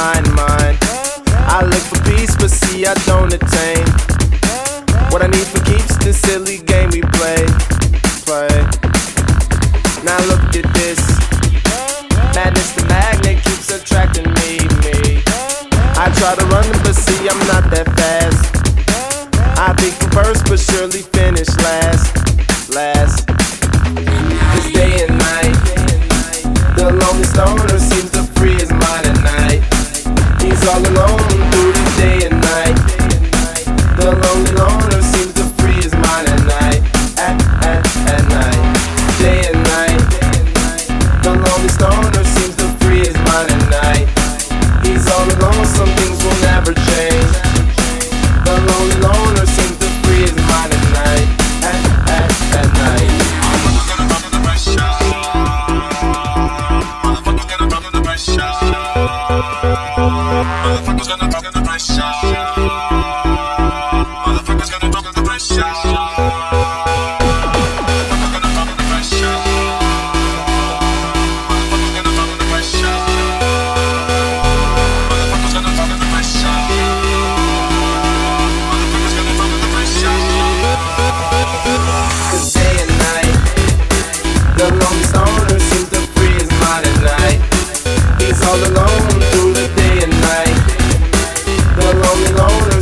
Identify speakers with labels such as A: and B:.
A: mine. I look for peace, but see I don't attain what I need for keeps this silly game we play. Now look at this madness, the magnet keeps attracting me. I try to run, but see I'm not that fast. I think I'm first, but surely finish last. It's day and night. The lonely stoner seems to free his mind at night. He's all alone through the day and night. The lonely loner seems to free his mind at night. At night. Day and night. The lonely stoner seems to free his mind at night. He's all alone, some things will never change. The lonely loner seems to free his mind at night. At night. All alone through the day and night. The lonely loner